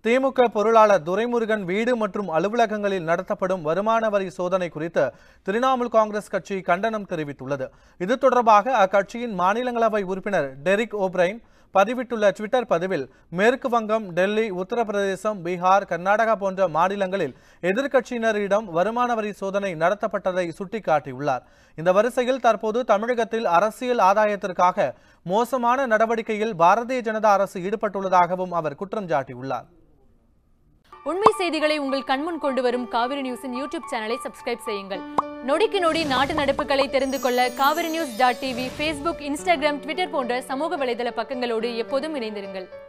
திமுக பொருளாளர் துரைமுருகன் வீடு மற்றும் அலுவலகங்களில் நடத்தப்படும் வருமான வரி சோதனை குறித்து திரிணாமுல் காங்கிரஸ் கட்சி கண்டனம் தெரிவித்துள்ளது. இது தொடர்பாக அக்கட்சியின் மாநிலங்களவை உறுப்பினர் டெரிக் ஓப்ரைன் பதிவிட்டுள்ள ட்விட்டர் பதிவில் மேற்கு வங்கம், டெல்லி, உத்தரப்பிரதேசம், பீகார், கர்நாடகா போன்ற மாநிலங்களில் எதிர்க்கட்சியினரிடம் வருமான வரி சோதனை நடத்தப்பட்டதை சுட்டிக்காட்டியுள்ளார். இந்த வரிசையில் தற்போது தமிழகத்தில் அரசியல் ஆதாயத்திற்காக மோசமான நடவடிக்கையில் பாரதிய ஜனதா அரசு ஈடுபட்டுள்ளதாகவும் அவர் குற்றம் சாட்டியுள்ளார். உண்மை செய்திகளை உங்கள் கண்முன் கொண்டு வரும் காவிரி நியூஸின் யூடியூப் சேனலை சப்ஸ்கிரைப் செய்யுங்கள். நொடிக்கு நொடி நாட்டு நடப்புகளை தெரிந்து கொள்ள காவிரி நியூஸ்.tv, Facebook, Instagram, Twitter போன்ற சமூக வலைதள பக்கங்களோடு எப்போதும் இணைந்திருங்கள்.